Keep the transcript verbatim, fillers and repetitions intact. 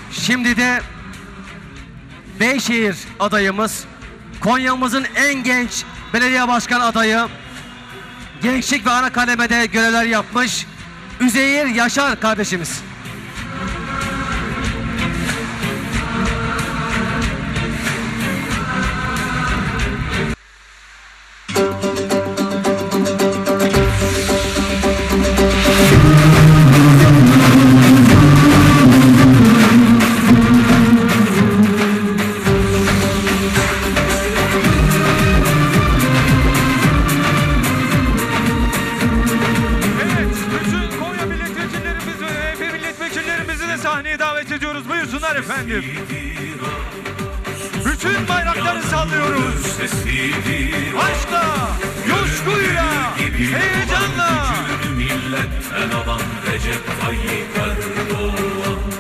Şimdi de Beyşehir adayımız, Konya'mızın en genç belediye başkan adayı, gençlik ve ana kademede görevler yapmış Üzeyir Yaşar kardeşimiz. Sahneye davet ediyoruz. Buyursunlar efendim. Bütün bayrakları sallıyoruz. Aşkla, coşkuyla, heyecanla. Milletten alan Recep Tayyip Erdoğan.